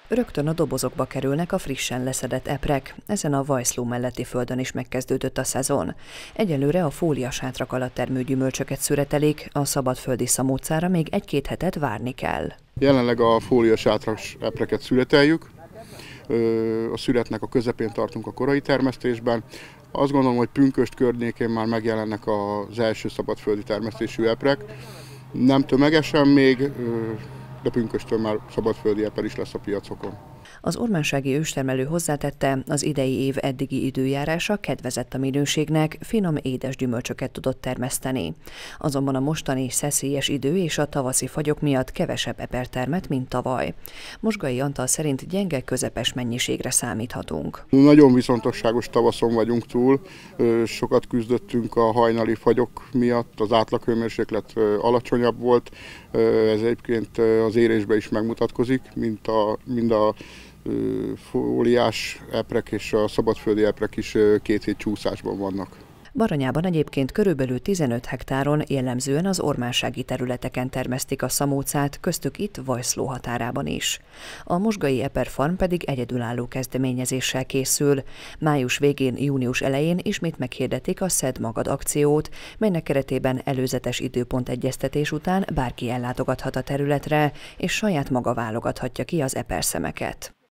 Rögtön a dobozokba kerülnek a frissen leszedett eprek, ezen a Vajszló melletti földön is megkezdődött a szezon. Egyelőre a fóliasátrak alatt termő gyümölcsöket szüretelik, a szabadföldi szamócára még egy-két hetet várni kell. Jelenleg a fóliasátrak epreket szüreteljük, a szüretnek a közepén tartunk a korai termesztésben. Azt gondolom, hogy pünkösd környékén már megjelennek az első szabadföldi termesztésű eprek. Nem tömegesen még, de pünkösdtől már szabadföldi eper is lesz a piacokon. Az ormánsági őstermelő hozzátette, az idei év eddigi időjárása kedvezett a minőségnek, finom édes gyümölcsöket tudott termeszteni. Azonban a mostani szeszélyes idő és a tavaszi fagyok miatt kevesebb eper termett, mint tavaly. Mosgai Antal szerint gyenge közepes mennyiségre számíthatunk. Nagyon viszontosságos tavaszon vagyunk túl, sokat küzdöttünk a hajnali fagyok miatt, az átlaghőmérséklet alacsonyabb volt, ez egyébként az érésben is megmutatkozik, mind a fóliás eprek és a szabadföldi eprek is 2 hét csúszásban vannak. Baranyában egyébként körülbelül 15 hektáron, jellemzően az ormánsági területeken termesztik a szamócát, köztük itt Vajszló határában is. A Mosgai Eperfarm pedig egyedülálló kezdeményezéssel készül. Május végén, június elején ismét meghirdetik a Szedd magad akciót, melynek keretében előzetes időpontegyeztetés után bárki ellátogathat a területre, és saját maga válogathatja ki az eperszemeket.